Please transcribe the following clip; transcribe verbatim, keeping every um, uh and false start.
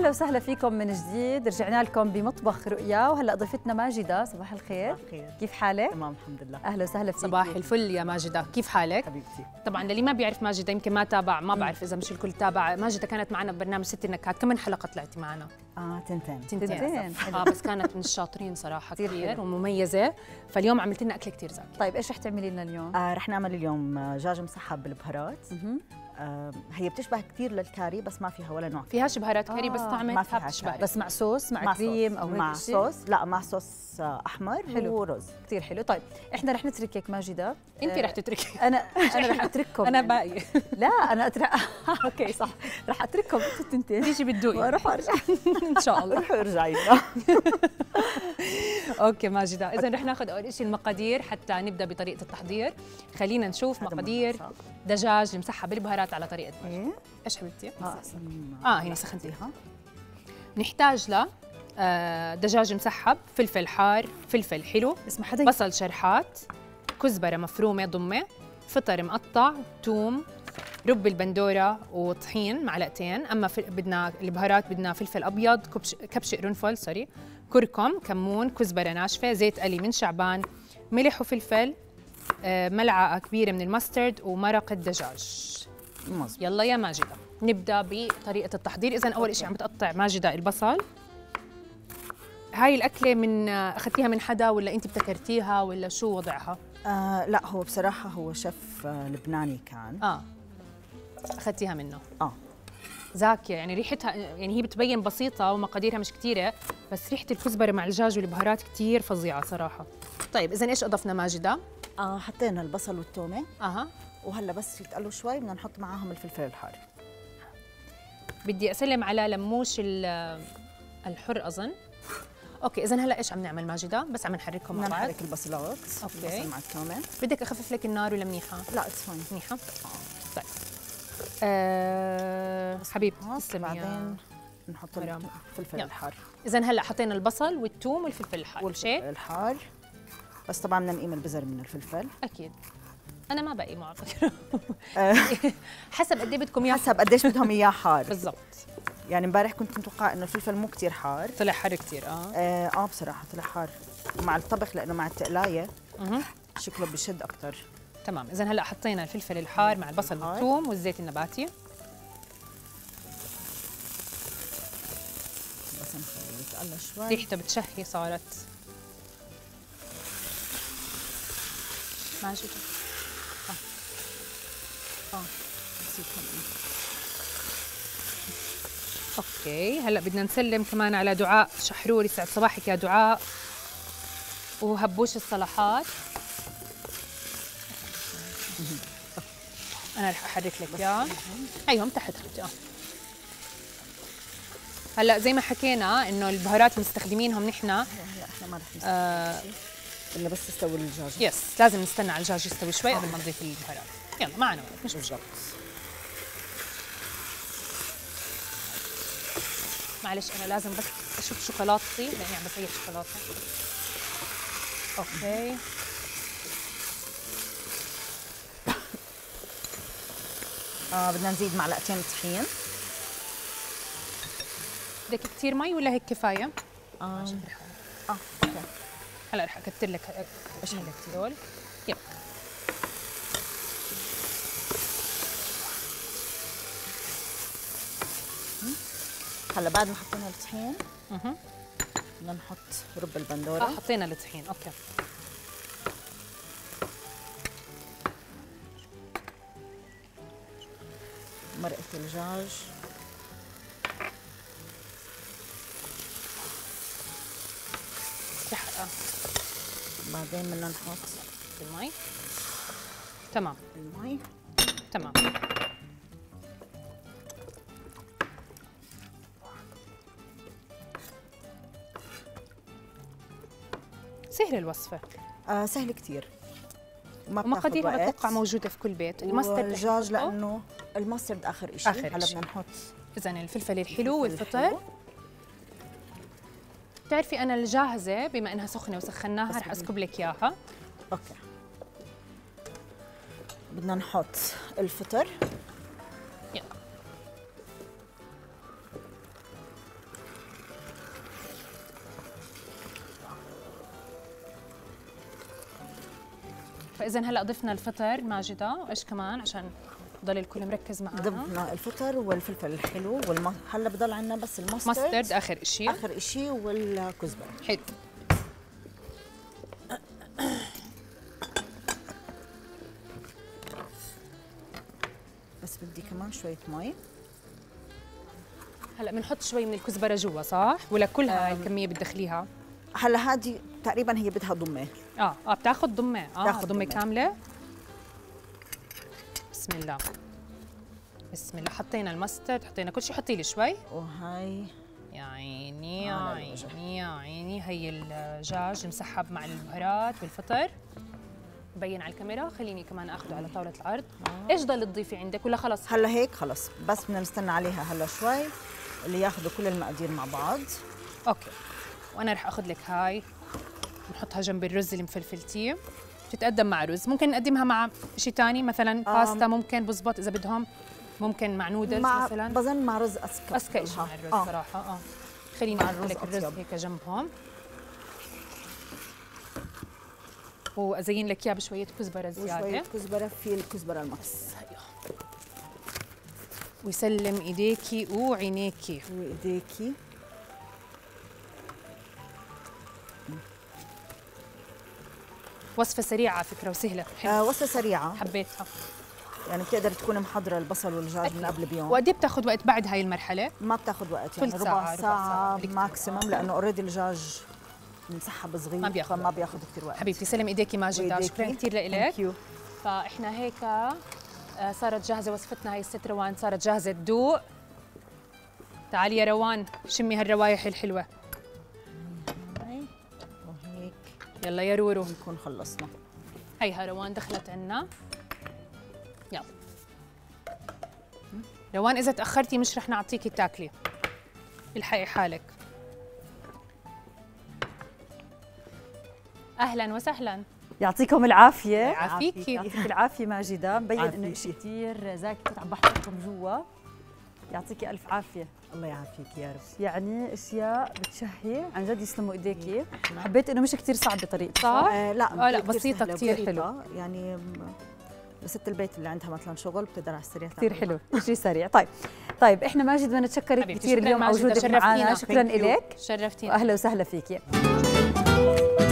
اهلا وسهلا فيكم من جديد، رجعنا لكم بمطبخ رؤيا وهلا ضيفتنا ماجده. صباح الخير. صباح الخير. كيف حالك؟ تمام الحمد لله. اهلا وسهلا فيك. صباح الفل يا ماجده، كيف حالك؟ حبيبتي. طبعا للي ما بيعرف ماجده يمكن ما تابع، ما بعرف اذا مش الكل تابع، ماجده كانت معنا ببرنامج ست النكهات، كم من حلقه طلعتي معنا؟ اه تنتين تنتين. اه بس كانت من الشاطرين صراحه كثير ومميزه، فاليوم عملت لنا اكله كثير زاكيه. طيب ايش رح تعملي لنا اليوم؟ آه رح نعمل اليوم دجاج مسحب بالبهارات. آه هي بتشبه كثير للكاري بس ما فيها ولا نوع. فيهاش بهارات كاري آه بس ما طعمتها فيها بتشبه. بس مع صوص مع, مع كريم صوص. او مع هيك شيء؟ صوص، لا مع صوص احمر حلو. ورز. كثير حلو. طيب احنا رح نتركك ماجده. انت آه رح تتركي. انا انا رح اترككم. انا باقي. لا انا اترك اوكي صح، رح اترككم انتوا التنتين تيجي بتدوقي واروح وارجع ان شاء الله. روحي ارجعي لنا. اوكي ماجده، اذا رح ناخذ اول شيء المقادير حتى نبدا بطريقه التحضير. خلينا نشوف مقادير دجاج مسحب بالبهارات على طريقتنا. ايه ايش حبيبتي؟ اه اه هنا سخنتيها. نحتاج ل آه دجاج مسحب، فلفل حار، فلفل حلو، اسمع حدا بصل شرحات، كزبره مفرومه ضمه، فطر مقطع، ثوم، رب البندوره وطحين معلقتين. اما في بدنا البهارات بدنا فلفل ابيض، كبش كبش قرنفل سوري، كركم، كمون، كزبره ناشفه، زيت قلي من شعبان، ملح وفلفل، آه ملعقه كبيره من الماسترد، ومرق الدجاج. مظبوط. يلا يا ماجده نبدا بطريقه التحضير. اذا اول شيء عم بتقطع ماجده البصل. هاي الاكله من اخذتيها من حدا ولا انت ابتكرتيها ولا شو وضعها؟ آه لا هو بصراحه هو شيف آه لبناني كان. اه اخذتيها منه. اه زاكيه يعني ريحتها، يعني هي بتبين بسيطه ومقاديرها مش كثيره، بس ريحه الكزبره مع الدجاج والبهارات كثير فظيعه صراحه. طيب اذا ايش اضفنا ماجده؟ اه حطينا البصل والثومه. اها وهلا بس يتقلوا شوي بدنا نحط معاهم الفلفل الحار. بدي اسلم على لموش الحر اظن. اوكي اذا هلا ايش عم نعمل ماجده؟ بس عم نحركهم مع بعض. نحرك البصلات. اوكي البصل مع الثومه. بدك اخفف لك النار ولا منيحه؟ لا اتس فاين. منيحه؟ طيب أه حبيبتي تسلمي. بعدين نحط الفلفل الحار. اذا هلا حطينا البصل والثوم والفلفل الحار والفلفل الحار، بس طبعا بدنا نقيم البذر من الفلفل. اكيد انا ما بقيمه على فكره. حسب قد ايه بدكم اياه. حسب قديش بدهم اياه حار. بالضبط. يعني امبارح كنت متوقعه انه الفلفل مو كثير حار. طلع حار كثير. اه اه, آه بصراحه طلع حار مع الطبخ لانه مع التقلايه اها شكله بشد اكثر. تمام. اذا هلا حطينا الفلفل الحار مع البصل والثوم والزيت النباتي. بس نخليه يتقلى شوي. ريحته بتشهي صارت. ماشي. اه اه بس يكمل. اوكي هلا بدنا نسلم كمان على دعاء شحرور. يسعد صباحك يا دعاء. وهبوش الصلاحات. انا رح احرك لك اياه. ايوه تحت حبيبتي. اه هلا زي ما حكينا انه البهارات اللي مستخدمينهم نحن هلا احنا ما رح نستوي آه الا بس تستوي الدجاج. يس لازم نستنى على الدجاج يستوي شوي قبل ما نضيف البهارات. يلا معنا وقت مش مشكلة. معلش انا لازم بس اشوف شوكولاتتي لاني عم بسيح شوكولاته. اوكي اه بدنا نزيد معلقتين طحين. بدك كثير مي ولا هيك كفايه؟ اه اه اوكي. هلا رح اكثر لك ايش هذا دول. يلا هلا بعد ما حطينا الطحين اها بدنا نحط رب البندوره. اه حطينا الطحين. اوكي مرقه الدجاج. رح اه بعدين بدنا نحط المي. تمام المي. تمام. سهل الوصفة. آه سهل كثير. ومقاديرها بتوقع موجودة في كل بيت. الماسترد الدجاج لأنه الماسترد آخر شيء. آخر هلا بدنا نحط إذا الفلفل الحلو والفطر. بتعرفي أنا الجاهزة بما إنها سخنة وسخناها رح أسكب لك إياها. أوكي. بدنا نحط الفطر. يلا فاذا هلا ضفنا الفطر ماجده، وايش كمان عشان يضل الكل مركز معنا؟ ضفنا الفطر والفلفل الحلو والم... هلا بضل عندنا بس الماسترد ماسترد اخر شيء. اخر شيء والكزبره. حلو. بس بدي كمان شويه مي. هلا بنحط شوي من الكزبره جوا صح؟ ولا كلها هاي الكميه بتدخليها؟ هلا هذه تقريبا هي بدها ضمه. اه اه بتاخذ ضمه، اه بتاخد ضمه ضمة. كامله. بسم الله بسم الله. حطينا الماسترد، حطينا كل شيء. حطي لي شوي. وهي يا عيني يا عيني يا عيني. هي الدجاج مسحب مع البهارات والفطر. بين على الكاميرا. خليني كمان اخذه على طاوله العرض. آه. ايش ضل تضيفي عندك ولا خلص؟ هلا هيك خلص، بس بدنا نستنى عليها هلا شوي اللي ياخذوا كل المقادير مع بعض. اوكي. وانا رح اخذ لك هاي نحطها جنب الرز اللي مفلفلتيه. بتتقدم مع رز، ممكن نقدمها مع شيء ثاني مثلا باستا، ممكن بزبط اذا بدهم، ممكن مع نودلز مع مثلا. بظن مع رز اسكر. اسكر شيء مع الرز. آه. صراحه اه خليني احط لك الرز أطيب. هيك جنبهم، وازين لك اياه بشويه كزبره زياده. وشويه كزبره في الكزبره المكس. ويسلم ايديكي وعينيكي. وايديكي. وصفه سريعه على فكره وسهله. آه وصفه سريعه حبيتها. يعني بتقدر تكون محضره البصل والدجاج من قبل بيوم. وقد ايه بتاخذ وقت بعد هاي المرحله؟ ما بتاخذ وقت، يعني ربع ساعة, ساعه, ساعة, ساعة ماكسيموم، لانه اوريدي الدجاج مسحب صغير ما بياخذ فما بياخذ كثير وقت. حبيبتي سلم ايديكي ماجدة، شكرا كثير لك. فاحنا هيك صارت جاهزه وصفتنا هاي الست روان، صارت جاهزه تدوق. تعالي يا روان شمي هالروايح الحلوه. هاي وهيك يلا يا رورو نكون خلصنا. هيها روان دخلت عنا. يلا روان اذا تاخرتي مش رح نعطيكي تاكلي، الحقي حالك. اهلا وسهلا. يعطيكم العافيه. يعافيكي. يعطيك العافيه ماجده، مبين انه شيء كثير زاكي عم بحطكم جوا. يعطيكي الف عافيه. الله يعافيك يا رب. يعني اشياء بتشهي عن جد، يسلموا ايديكي. حبيت انه مش كثير صعبه طريقتها. صح؟ آه لا آه لا بسيطه كثير حلو. يعني ست البيت اللي عندها مثلا شغل بتقدر على السريع. كثير حلو، شيء سريع. طيب طيب احنا ماجد بدنا نتشكرك كثير اليوم على وجودك معنا. شكرا لك. شرفتينا. واهلا وسهلا فيكي.